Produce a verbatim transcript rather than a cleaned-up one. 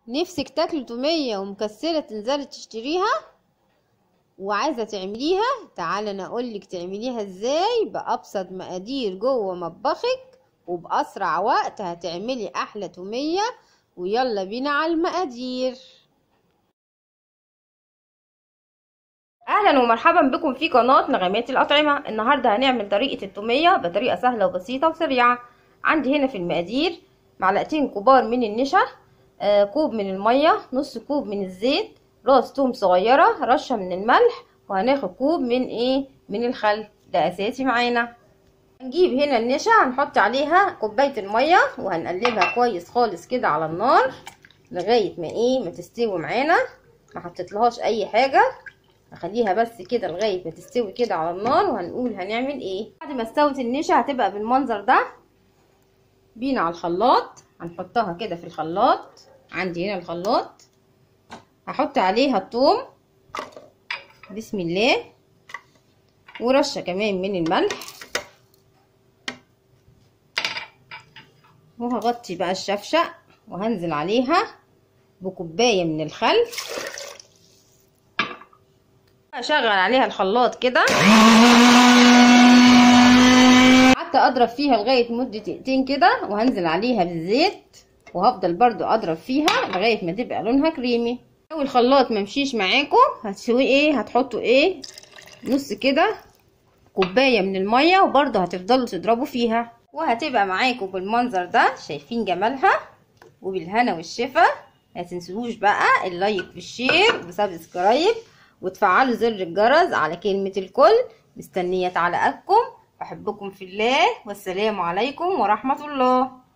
نفسك تاكلي تومية ومكسلة تنزلي تشتريها وعايزة تعمليها؟ تعالى انا اقولك تعمليها ازاي بأبسط مقادير جوه مطبخك وبأسرع وقت هتعملي احلى تومية. ويلا بينا على المقادير. اهلا ومرحبا بكم في قناة نغمات الأطعمة. النهاردة هنعمل طريقة التومية بطريقة سهلة وبسيطة وسريعة. عندي هنا في المقادير معلقتين كبار من النشا، آه كوب من المية، نص كوب من الزيت، راس توم صغيرة، رشة من الملح، وهناخد كوب من ايه من الخل. ده اساسي معانا. هنجيب هنا النشا هنحط عليها كوباية المية وهنقلبها كويس خالص كده على النار لغاية ما ايه ما تستوي معانا. ما حطيتلهاش اي حاجة، هخليها بس كده لغايه ما تستوي كده على النار. وهنقول هنعمل ايه بعد ما استوت النشا. هتبقى بالمنظر ده. بينا على الخلاط، هنحطها كده في الخلاط. عندي هنا الخلاط، هحط عليها الثوم بسم الله، ورشه كمان من الملح، وهغطي بقى الشفشق وهنزل عليها بكوبايه من الخل. هشغل عليها الخلاط كده، قعدت اضرب فيها لغايه مده دقيقتين كده، وهنزل عليها بالزيت وهفضل برضو اضرب فيها لغايه ما تبقى لونها كريمي. لو الخلاط ما مشيش معاكم هتسوي ايه هتحطوا ايه نص كده كوبايه من الميه، وبرضو هتفضلوا تضربوا فيها وهتبقى معاكم بالمنظر ده. شايفين جمالها؟ وبالهنا والشفا. ما تنسوش بقى اللايك والشير وسبسكرايب وتفعلوا زر الجرس على كلمة الكل. مستنية تعليقاتكم. بحبكم في الله، والسلام عليكم ورحمة الله.